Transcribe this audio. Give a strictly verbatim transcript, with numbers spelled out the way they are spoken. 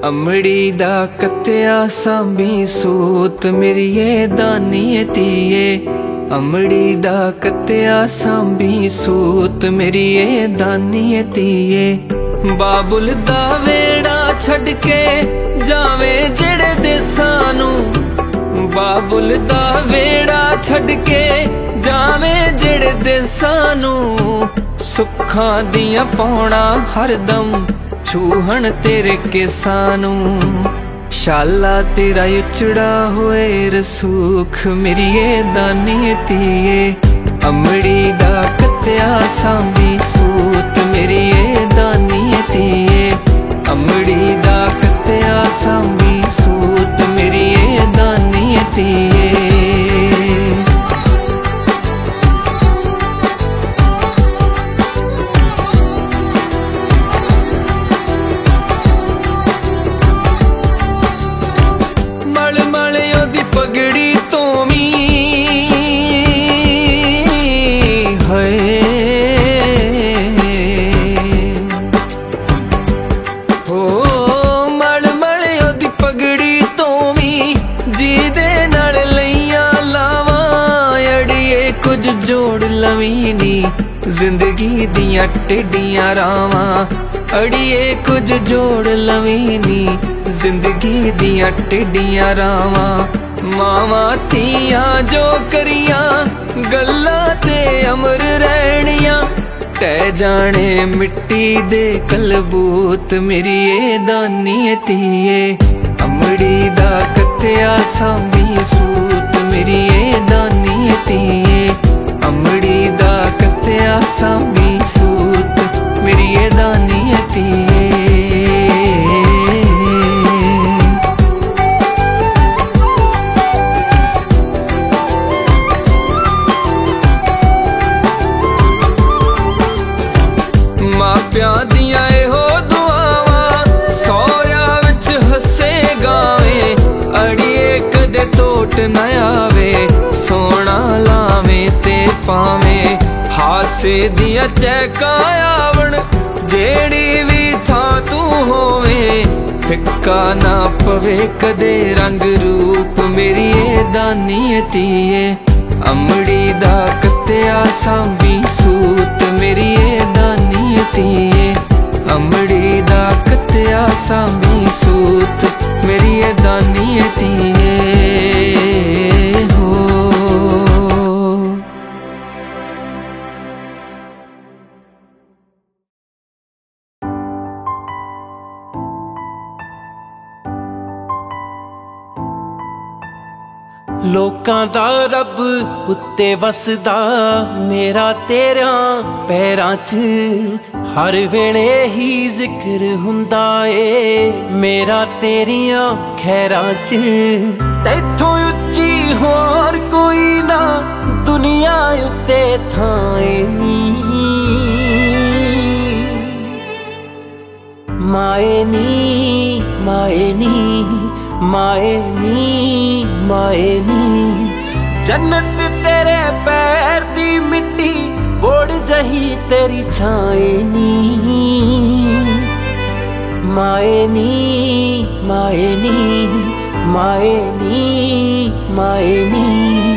अमड़ी दा कत्या सांभी सूत मेरिए दानी तीए। अमड़ी दा कत्या सांभी सूत मेरिए दानी तीए। बाबुल दा वेड़ा छड़ के जावे जेड़े देसां नू। बाबुल दा वेड़ा छड़ के जावे जेड़े देसां नू। सुखां दियां पौड़ा हरदम छूहण तेरे केसां नू। शाला तेरा उचड़ा होए रसूख मेरिए दानी तीए। अमड़ी दा कत्या सांभी सूत मेरिए दानी तीए। अमड़ी दा कत्या सांभी सूत मेरिए दानी तीए। कुछ जोड़ लवीनी जिंदगी दियां टेढ़ियां रावां। अड़िए कुछ जोड़ लवीनी जिंदगी दियां टेढ़ियां रावां। मावां तियां जो करियां गल्लां ते अमर रहनियां। तै जाने मिट्टी दे कलबूत मेरिए दानी तीए। अमड़ी दा कत्या सांभी सूत मेरिए दानी तीए। अमड़ी दा कत्या सांभी सूत मेरिए दानी तीए। मापियां दियां एहो दुआवां सौया विच हसे गावे। अड़िए कदे टोट न आवे सोना लावे ते पावे। हासे दियां चैकां आवण जेड़ी भी थां तू होवे। फिक्का ना पवे कदे रंग रूप मेरिए दानी तीए। अमड़ी दा कत्या सांभी सूत मेरिए दानी तीए। अमड़ी दा कत्या सांभी सूत मेरिए दानी तीए। हो लोकां दा रब उत्ते वसदा मेरा तेरा पैरां च। हर वेले ही जिक्र हुंदा ए मेरा तेरियां खैरां च। तैथों उच्ची होर कोई ना दुनिया उत्ते थाए नी। माए नी माए नी माए नी माए नी। जन्नत तेरे पैर दी मिट्टी बोड़ जही तेरी छाए नी। माए नी माए नी माए नी माए नी।